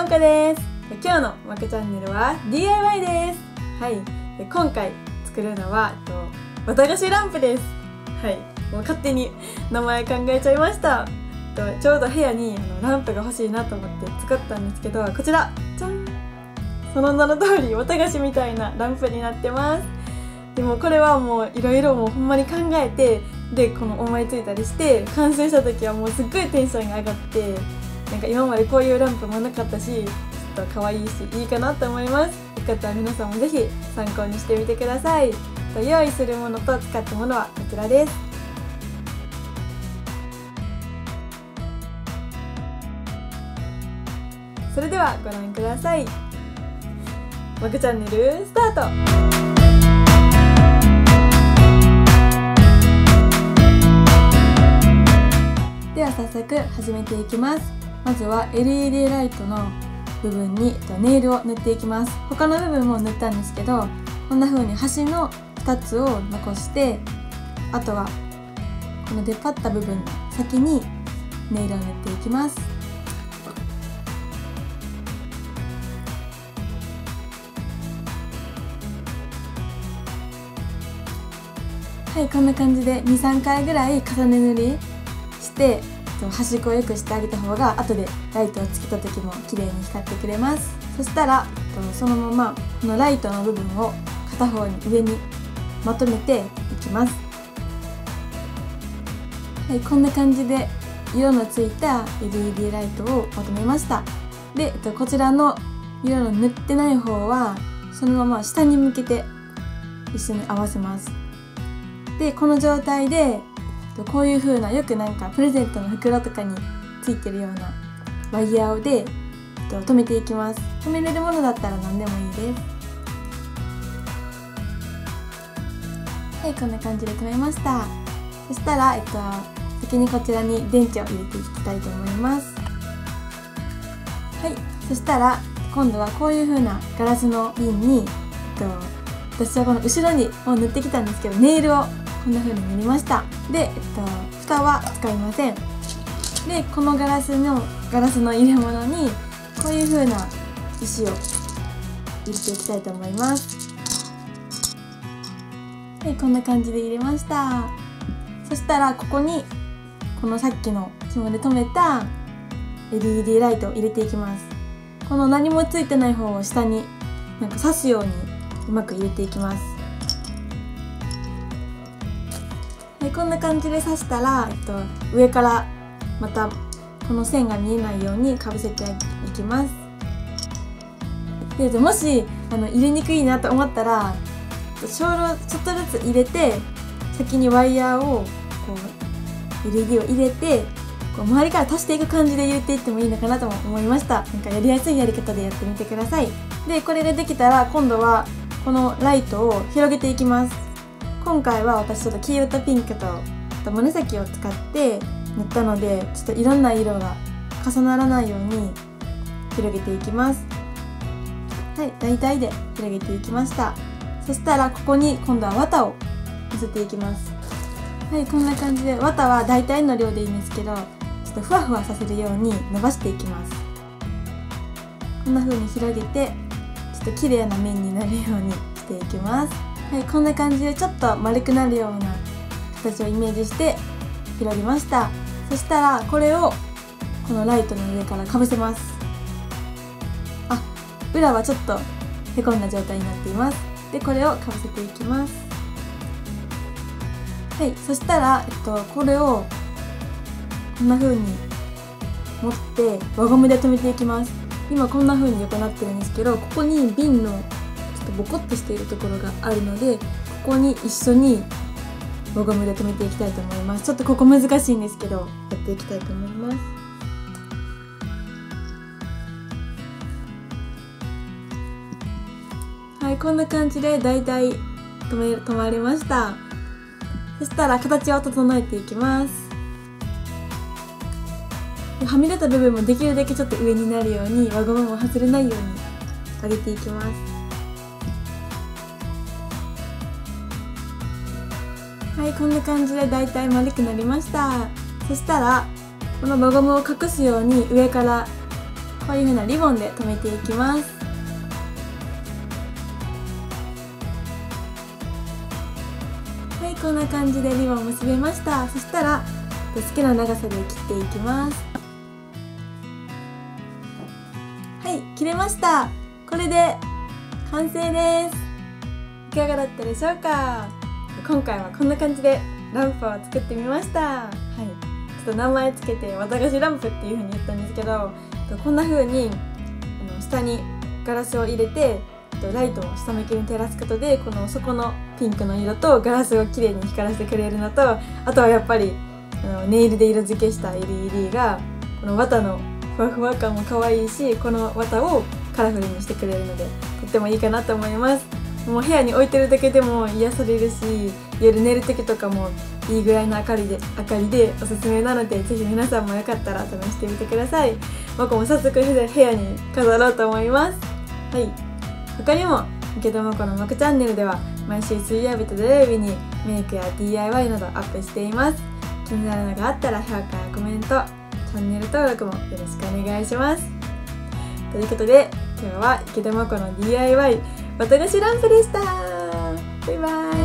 まこです。今日のまこチャンネルは DIY です。はい、今回作るのは綿菓子ランプです。はい、もう勝手に名前考えちゃいました。ちょうど部屋にランプが欲しいなと思って作ったんですけど、こちらじゃん、その名の通り綿菓子みたいなランプになってます。でもこれはもういろいろもうほんまに考えて、でこの思いついたりして完成した時はもうすっごいテンションが上がって、なんか今までこういうランプもなかったし、ちょっと可愛いしいいかなと思います。よかったら皆さんもぜひ参考にしてみてください。用意するものと使ったものはこちらです。それではご覧ください。まこチャンネルスタート。では早速始めていきます。まずは LED ライトの部分にネイルを塗っていきます。他の部分も塗ったんですけど、こんな風に端の2つを残して、あとはこの出っ張った部分の先にネイルを塗っていきます。はい、こんな感じで 2,3 回ぐらい重ね塗りして端っこを良くしてあげた方が後でライトをつけた時も綺麗に光ってくれます。そしたらそのままこのライトの部分を片方に上にまとめていきます。はい、こんな感じで色のついた LED ライトをまとめました。でこちらの色の塗ってない方はそのまま下に向けて一緒に合わせます。でこの状態でこういう風な、よくなんかプレゼントの袋とかについてるようなワイヤーで留めていきます。留めれるものだったら何でもいいです。はい、こんな感じで留めました。そしたら先にこちらに電池を入れていきたいと思います。はい、そしたら今度はこういう風なガラスの瓶に私はこの後ろにもう塗ってきたんですけど、ネイルをこんな風に塗りました。で、蓋は使いません。で、このガラスの入れ物にこういう風な石を入れていきたいと思います。はい、こんな感じで入れました。そしたらここにこのさっきの紐で留めた LED ライトを入れていきます。この何もついてない方を下になんか刺すようにうまく入れていきます。こんな感じで刺したら、上からまたこの線が見えないようにかぶせていきます。でもし入れにくいなと思ったら少量ちょっとずつ入れて、先にワイヤーをLED を入れて周りから足していく感じで入れていってもいいのかなとも思いました。なんかやりやすいやり方でやってみてください。でこれでできたら今度はこのライトを広げていきます。今回は私ちょっと黄色とピンクと紫を使って塗ったので、ちょっといろんな色が重ならないように広げていきます。はい、大体で広げていきました。そしたらここに今度は綿をのせていきます。はい、こんな感じで綿は大体の量でいいんですけど、ちょっとふわふわさせるように伸ばしていきます。こんな風に広げてちょっと綺麗な面になるようにしていきます。はい、こんな感じでちょっと丸くなるような形をイメージして広げました。そしたらこれをこのライトの上からかぶせます。裏はちょっとへこんだ状態になっています。でこれをかぶせていきます。はい、そしたら、これをこんな風に持って輪ゴムで留めていきます。今こんな風に横なってるんですけど、ここに瓶のボコッとしているところがあるので、ここに一緒に輪ゴムで留めていきたいと思います。ちょっとここ難しいんですけどやっていきたいと思います。はい、こんな感じでだいたい止まりました。そしたら形を整えていきます。はみ出た部分もできるだけちょっと上になるように輪ゴムも外れないように上げていきます。はい、こんな感じでだいたい丸くなりました。そしたらこの輪ゴムを隠すように上からこういう風なリボンで留めていきます。はい、こんな感じでリボン結べました。そしたら好きな長さで切っていきます。はい、切れました。これで完成です。いかがだったでしょうか。今回はこんな感じでランプを作ってみました。はい、ちょっと名前つけて綿菓子ランプっていう風に言ったんですけど、こんな風に下にガラスを入れてライトを下向きに照らすことで、この底のピンクの色とガラスをきれいに光らせてくれるのと、あとはやっぱりネイルで色付けした LED がこの綿のふわふわ感も可愛いし、この綿をカラフルにしてくれるのでとってもいいかなと思います。もう部屋に置いてるだけでも癒されるし、夜寝る時とかもいいぐらいの明かりでおすすめなので、ぜひ皆さんもよかったら試してみてください。僕も早速部屋に飾ろうと思います。はい、他にも池田真子のマクチャンネルでは毎週水曜日と土曜日にメイクや DIY などアップしています。気になるのがあったら評価やコメント、チャンネル登録もよろしくお願いします。ということで今日は池田真子の DIY 綿菓子ランプでした。バイバイ。